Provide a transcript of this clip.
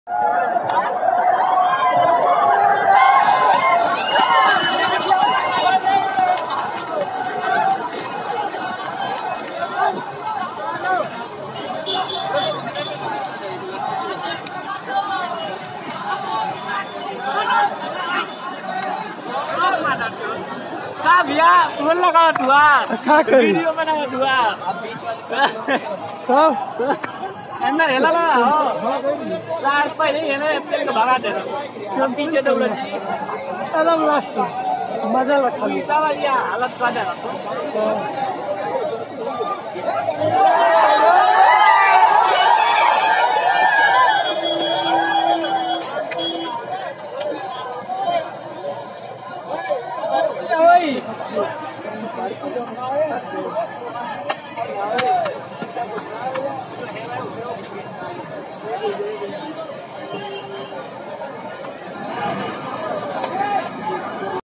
भैया फोन लगा दुआ वीडियो बना दुआ अंदर हेला ला हो लार पहले हेने तेल को भगा दे क्यों पीछे दौड़ जी एकदम लास्ट मजा लगा साला ये हालत कर दे